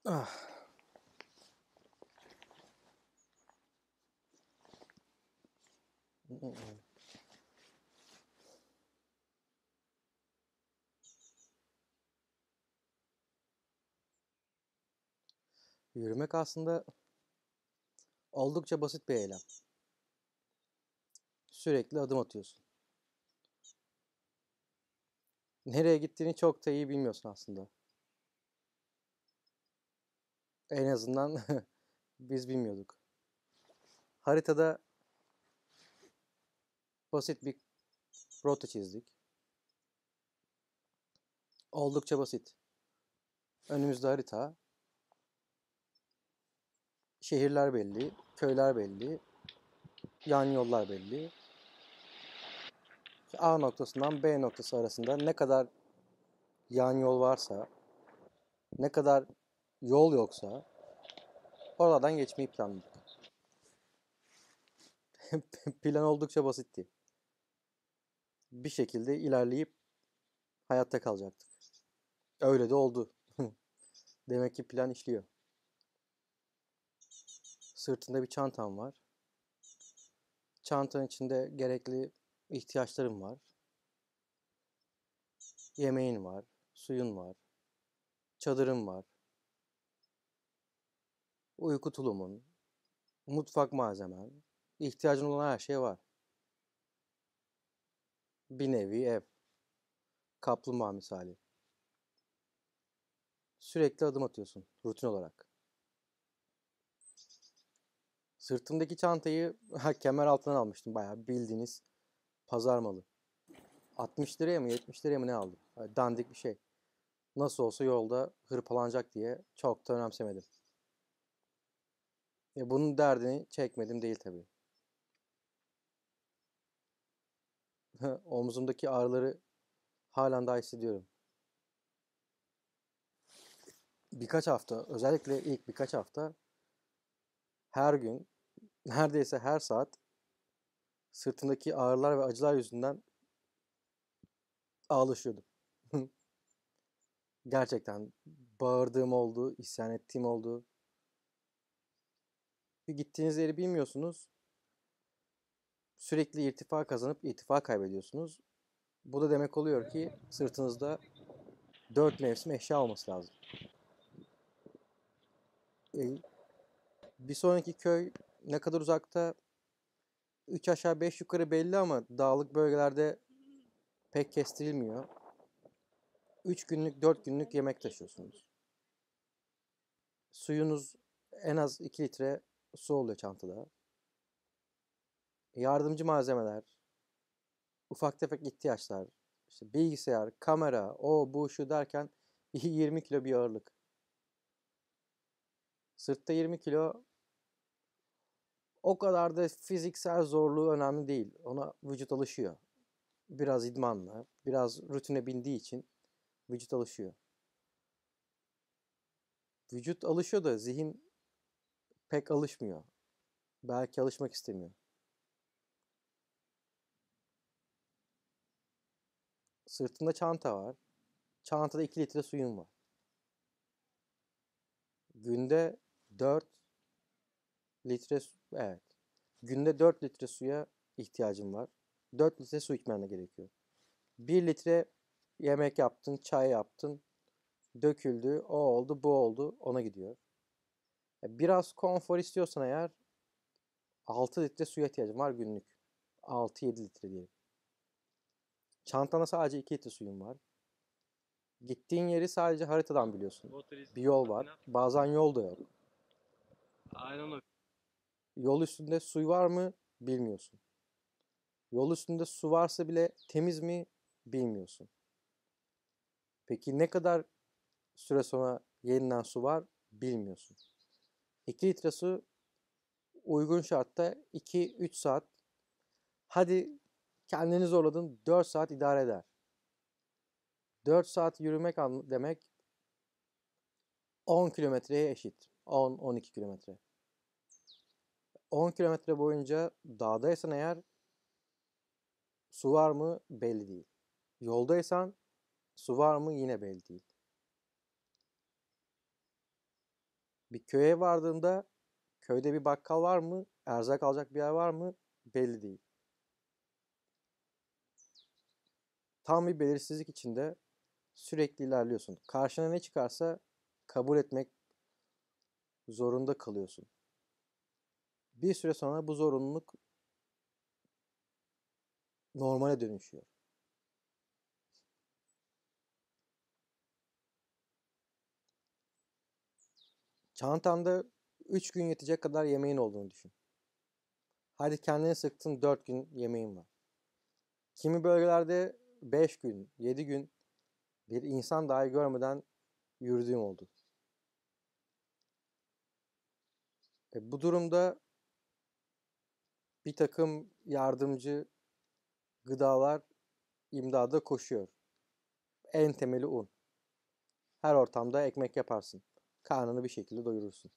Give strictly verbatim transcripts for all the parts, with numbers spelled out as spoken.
Ah, yürümek aslında oldukça basit bir eylem. Sürekli adım atıyorsun. Nereye gittiğini çok da iyi bilmiyorsun aslında. En azından biz bilmiyorduk. Haritada basit bir rota çizdik. Oldukça basit. Önümüzde harita, şehirler belli, köyler belli, yan yollar belli. A noktasından B noktası arasında ne kadar yan yol varsa, ne kadar yol yoksa oradan geçmeyi planladık. Plan oldukça basitti. Bir şekilde ilerleyip hayatta kalacaktık. Öyle de oldu. Demek ki plan işliyor. Sırtında bir çantam var. Çantanın içinde gerekli ihtiyaçlarım var. Yemeğin var, suyun var, çadırın var, uyku tulumun, mutfak malzemen, ihtiyacın olan her şey var. Bir nevi ev, kaplumbağa misali. Sürekli adım atıyorsun rutin olarak. Sırtımdaki çantayı kemer altından almıştım, bayağı bildiğiniz pazar malı. altmış liraya mı yetmiş liraya mı ne aldım? Yani dandik bir şey. Nasıl olsa yolda hırpalanacak diye çok da önemsemedim. E bunun derdini çekmedim değil tabii. Omzumdaki ağrıları halen daha hissediyorum. Birkaç hafta, özellikle ilk birkaç hafta her gün, neredeyse her saat sırtımdaki ağrılar ve acılar yüzünden ağlaşıyordum. Gerçekten bağırdığım oldu, isyan ettiğim oldu. Bir gittiğiniz yeri bilmiyorsunuz. Sürekli irtifa kazanıp irtifa kaybediyorsunuz. Bu da demek oluyor ki sırtınızda dört mevsim eşya olması lazım. E, bir sonraki köy ne kadar uzakta? Üç aşağı beş yukarı belli ama dağlık bölgelerde pek kestirilmiyor. Üç günlük dört günlük yemek taşıyorsunuz. Suyunuz en az iki litre su oluyor çantada. Yardımcı malzemeler, ufak tefek ihtiyaçlar, işte bilgisayar, kamera, o bu şu derken yirmi kilo bir ağırlık. Sırtta yirmi kilo, o kadar da fiziksel zorluğu önemli değil. Ona vücut alışıyor. Biraz idmanla, biraz rutine bindiği için vücut alışıyor. Vücut alışıyor da zihin pek alışmıyor. Belki alışmak istemiyor. Sırtında çanta var. Çantada iki litre suyun var. Günde dört litre su, evet. Günde dört litre suya ihtiyacım var. dört litre su içmen de gerekiyor. bir litre yemek yaptın, çay yaptın, döküldü, o oldu, bu oldu, ona gidiyor. E, Biraz konfor istiyorsan eğer altı litre suya ihtiyacım var günlük. altı yedi litre diyelim. Çantana sadece iki litre suyun var. Gittiğin yeri sadece haritadan biliyorsun. Bir yol var. Bazen yol da yok. Yol üstünde su var mı bilmiyorsun. Yol üstünde su varsa bile temiz mi bilmiyorsun. Peki ne kadar süre sonra yeniden su var bilmiyorsun. iki litre su uygun şartta iki üç saat. Hadi kendini zorladın, dört saat idare eder. dört saat yürümek demek on kilometreye eşit. on on iki kilometre. on kilometre boyunca dağdaysan eğer su var mı belli değil. Yoldaysan su var mı yine belli değil. Bir köye vardığında köyde bir bakkal var mı? Erzak alacak bir yer var mı? Belli değil. Tam bir belirsizlik içinde sürekli ilerliyorsun. Karşına ne çıkarsa kabul etmek zorunda kalıyorsun. Bir süre sonra bu zorunluluk normale dönüşüyor. Çantanda üç gün yetecek kadar yemeğin olduğunu düşün. Hadi kendini sıktın, dört gün yemeğin var. Kimi bölgelerde beş gün, yedi gün bir insan dahi görmeden yürüdüğüm oldu. E, bu durumda bir takım yardımcı gıdalar imdada koşuyor. En temeli un. Her ortamda ekmek yaparsın. Karnını bir şekilde doyurursun.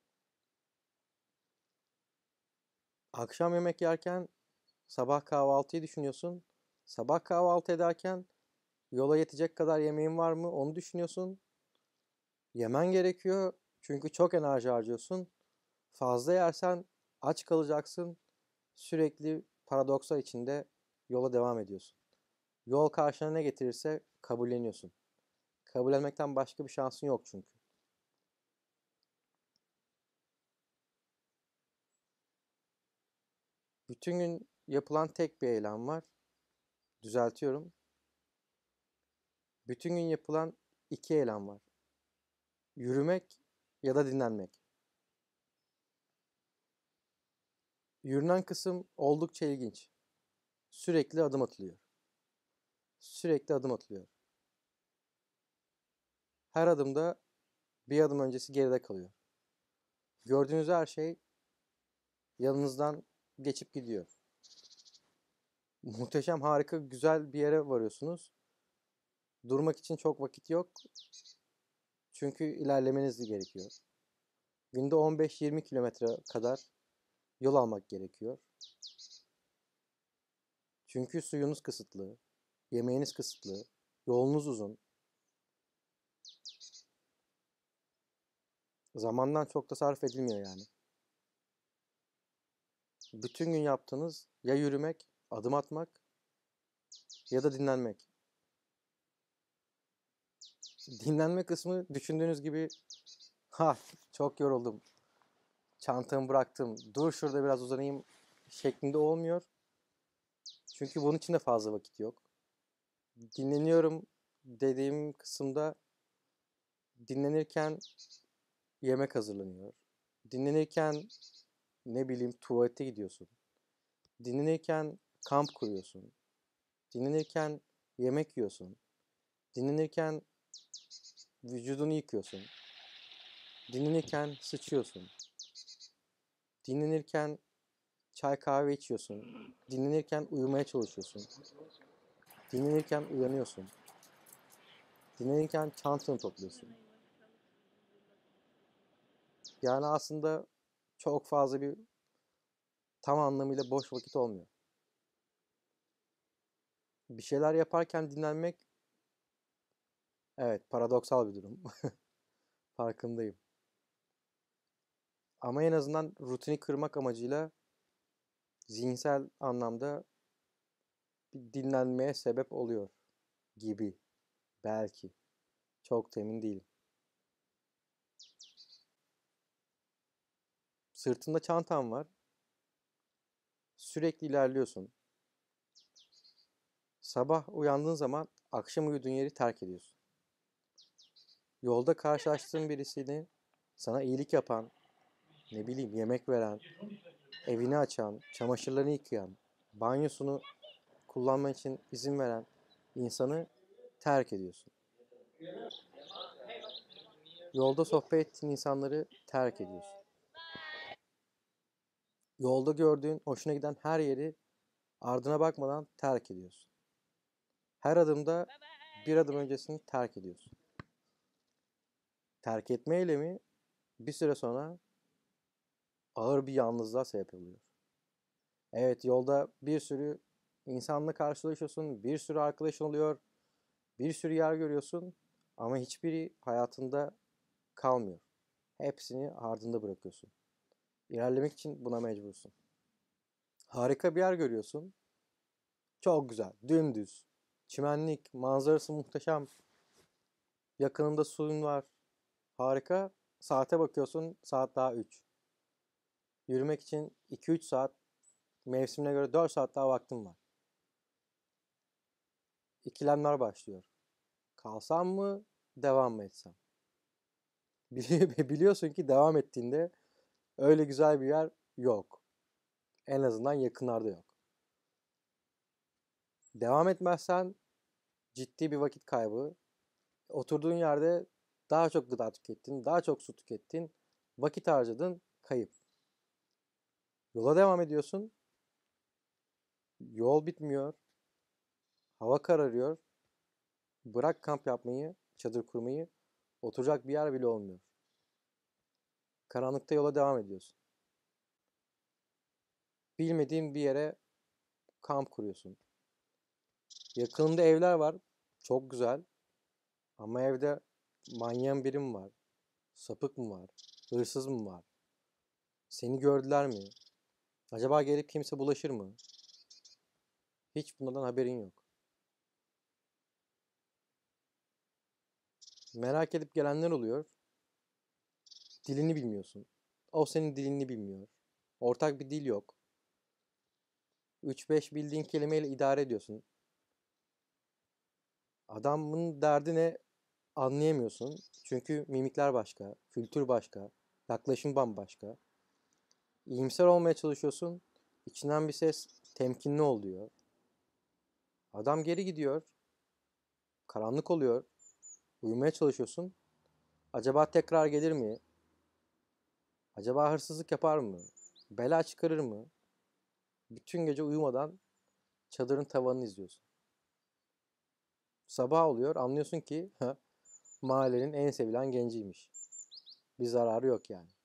Akşam yemek yerken sabah kahvaltıyı düşünüyorsun. Sabah kahvaltı ederken yola yetecek kadar yemeğin var mı onu düşünüyorsun. Yemen gerekiyor çünkü çok enerji harcıyorsun. Fazla yersen aç kalacaksın. Sürekli paradokslar içinde yola devam ediyorsun. Yol karşına ne getirirse kabulleniyorsun. Kabullenmekten başka bir şansın yok çünkü. Bütün gün yapılan tek bir eylem var. Düzeltiyorum. Bütün gün yapılan iki eylem var. Yürümek ya da dinlenmek. Yürünen kısım oldukça ilginç. Sürekli adım atılıyor. Sürekli adım atılıyor. Her adımda bir adım öncesi geride kalıyor. Gördüğünüz her şey yanınızdan geçip gidiyor. Muhteşem, harika, güzel bir yere varıyorsunuz. Durmak için çok vakit yok. Çünkü ilerlemeniz gerekiyor. Günde on beş yirmi kilometre kadar yol almak gerekiyor. Çünkü suyunuz kısıtlı, yemeğiniz kısıtlı, yolunuz uzun. Zamandan çok tasarruf edilmiyor yani. Bütün gün yaptığınız ya yürümek, adım atmak ya da dinlenmek. Dinlenme kısmı düşündüğünüz gibi ha çok yoruldum, çantamı bıraktım, dur şurada biraz uzanayım şeklinde olmuyor. Çünkü bunun için de fazla vakit yok. Dinleniyorum dediğim kısımda dinlenirken yemek hazırlanıyor. Dinlenirken ne bileyim tuvalete gidiyorsun. Dinlenirken kamp kuruyorsun. Dinlenirken yemek yiyorsun. Dinlenirken vücudunu yıkıyorsun. Dinlenirken sıçıyorsun. Dinlenirken çay kahve içiyorsun. Dinlenirken uyumaya çalışıyorsun. Dinlenirken uyanıyorsun. Dinlenirken çantanı topluyorsun. Yani aslında çok fazla bir tam anlamıyla boş vakit olmuyor. Bir şeyler yaparken dinlenmek, evet, paradoksal bir durum. Farkındayım. Ama en azından rutini kırmak amacıyla zihinsel anlamda bir dinlenmeye sebep oluyor gibi. Belki. Çok da emin değilim. Sırtında çantan var. Sürekli ilerliyorsun. Sabah uyandığın zaman akşam uyuduğun yeri terk ediyorsun. Yolda karşılaştığın birisini sana iyilik yapan, ne bileyim yemek veren, evini açan, çamaşırlarını yıkayan, banyosunu kullanman için izin veren insanı terk ediyorsun. Yolda sohbet ettiğin insanları terk ediyorsun. Yolda gördüğün, hoşuna giden her yeri ardına bakmadan terk ediyorsun. Her adımda bir adım öncesini terk ediyorsun. Terk etme eylemi bir süre sonra ağır bir yalnızlığa sebep oluyor. Evet, yolda bir sürü insanla karşılaşıyorsun, bir sürü arkadaşın oluyor, bir sürü yer görüyorsun ama hiçbiri hayatında kalmıyor. Hepsini ardında bırakıyorsun. İlerlemek için buna mecbursun. Harika bir yer görüyorsun. Çok güzel. Dümdüz. Çimenlik. Manzarası muhteşem. Yakınında suyun var. Harika. Saate bakıyorsun. Saat daha üç. Yürümek için iki üç saat. Mevsimine göre dört saat daha vaktin var. İkilemler başlıyor. Kalsam mı? Devam mı etsem? Biliyorsun ki devam ettiğinde öyle güzel bir yer yok. En azından yakınlarda yok. Devam etmezsen ciddi bir vakit kaybı. Oturduğun yerde daha çok gıda tükettin, daha çok su tükettin, vakit harcadın, kayıp. Yola devam ediyorsun. Yol bitmiyor. Hava kararıyor. Bırak kamp yapmayı, çadır kurmayı, oturacak bir yer bile olmuyor. Karanlıkta yola devam ediyorsun. Bilmediğin bir yere kamp kuruyorsun. Yakınında evler var. Çok güzel. Ama evde manyağın biri mi var? Sapık mı var? Hırsız mı var? Seni gördüler mi? Acaba gelip kimse bulaşır mı? Hiç bundan haberin yok. Merak edip gelenler oluyor. Dilini bilmiyorsun. O senin dilini bilmiyor. Ortak bir dil yok. üç beş bildiğin kelimeyle idare ediyorsun. Adamın derdi ne anlayamıyorsun. Çünkü mimikler başka, kültür başka, yaklaşım bambaşka. İyimser olmaya çalışıyorsun. İçinden bir ses temkinli ol diyor. Adam geri gidiyor. Karanlık oluyor. Uyumaya çalışıyorsun. Acaba tekrar gelir mi? Acaba hırsızlık yapar mı? Bela çıkarır mı? Bütün gece uyumadan çadırın tavanını izliyorsun. Sabah oluyor, anlıyorsun ki mahallenin en sevilen genciymiş. Bir zararı yok yani.